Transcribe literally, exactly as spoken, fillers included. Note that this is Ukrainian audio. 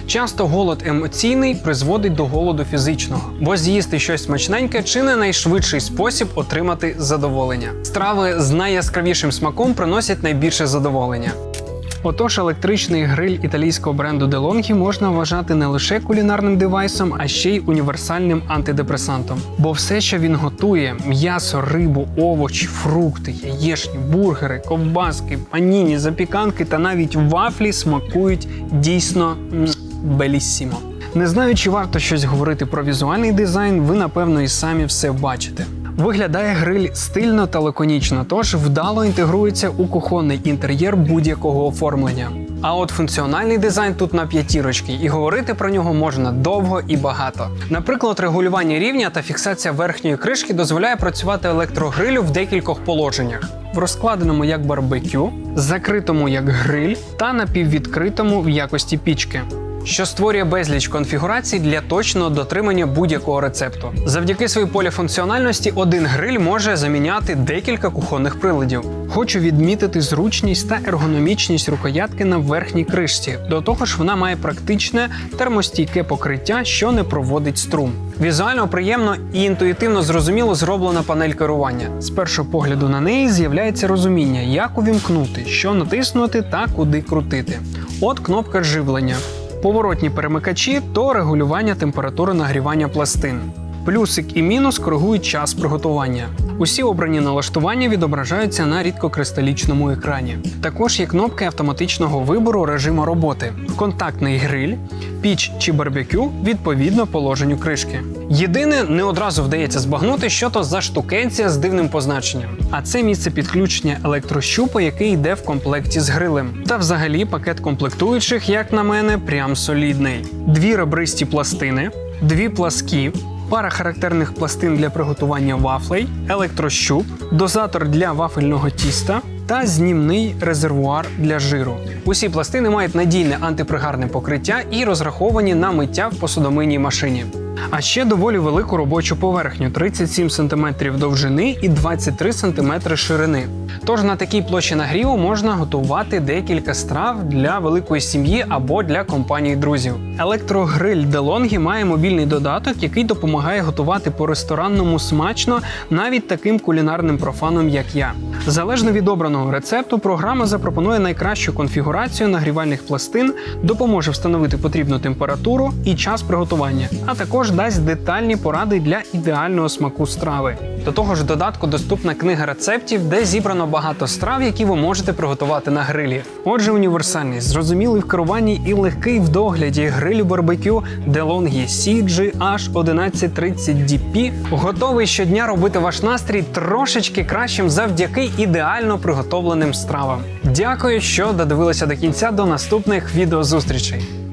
Часто голод емоційний призводить до голоду фізичного, бо з'їсти щось смачненьке чи не найшвидший спосіб отримати задоволення. Страви з найяскравішим смаком приносять найбільше задоволення. Отож, електричний гриль італійського бренду DeLonghi можна вважати не лише кулінарним девайсом, а ще й універсальним антидепресантом. Бо все, що він готує – м'ясо, рибу, овочі, фрукти, яєчні, бургери, ковбаски, паніні, запіканки та навіть вафлі – смакують дійсно беліссімо. Не знаю, чи варто щось говорити про візуальний дизайн, ви, напевно, і самі все бачите. Виглядає гриль стильно та лаконічно, тож вдало інтегрується у кухонний інтер'єр будь-якого оформлення. А от функціональний дизайн тут на п'ятірочки, і говорити про нього можна довго і багато. Наприклад, регулювання рівня та фіксація верхньої кришки дозволяє працювати електрогрилю в декількох положеннях. В розкладеному як барбекю, закритому як гриль та напіввідкритому в якості пічки, що створює безліч конфігурацій для точного дотримання будь-якого рецепту. Завдяки своїй поліфункціональності один гриль може заміняти декілька кухонних приладів. Хочу відмітити зручність та ергономічність рукоятки на верхній кришці. До того ж, вона має практичне термостійке покриття, що не проводить струм. Візуально приємно і інтуїтивно зрозуміло зроблена панель керування. З першого погляду на неї з'являється розуміння, як увімкнути, що натиснути та куди крутити. От кнопка живлення. Поворотні перемикачі то регулювання температури нагрівання пластин. Плюсик і мінус коригують час приготування. Усі обрані налаштування відображаються на рідкокристалічному екрані. Також є кнопки автоматичного вибору режиму роботи. Контактний гриль, піч чи барбекю відповідно положенню кришки. Єдине, не одразу вдається збагнути, що то за штукенція з дивним позначенням. А це місце підключення електрощупа, який йде в комплекті з грилем. Та взагалі пакет комплектуючих, як на мене, прям солідний. Дві ребристі пластини, дві пласкі, пара характерних пластин для приготування вафлей, електрощуп, дозатор для вафельного тіста та знімний резервуар для жиру. Усі пластини мають надійне антипригарне покриття і розраховані на миття в посудомийній машині. А ще доволі велику робочу поверхню – тридцять сім сантиметрів довжини і двадцять три сантиметри ширини. Тож на такій площі нагріву можна готувати декілька страв для великої сім'ї або для компанії друзів. Електрогриль DeLonghi має мобільний додаток, який допомагає готувати по-ресторанному смачно навіть таким кулінарним профанам, як я. Залежно від обраного рецепту, програма запропонує найкращу конфігурацію нагрівальних пластин, допоможе встановити потрібну температуру і час приготування, а також дасть детальні поради для ідеального смаку страви. До того ж, в додатку доступна книга рецептів, де зібрано багато страв, які ви можете приготувати на грилі. Отже, універсальність, зрозумілий в керуванні і легкий в догляді гриль барбекю DeLonghi сі джі ейч одинадцять тридцять ді пі готовий щодня робити ваш настрій трошечки кращим завдяки ідеально приготовленим стравам. Дякую, що додивилися до кінця. До наступних відеозустрічей!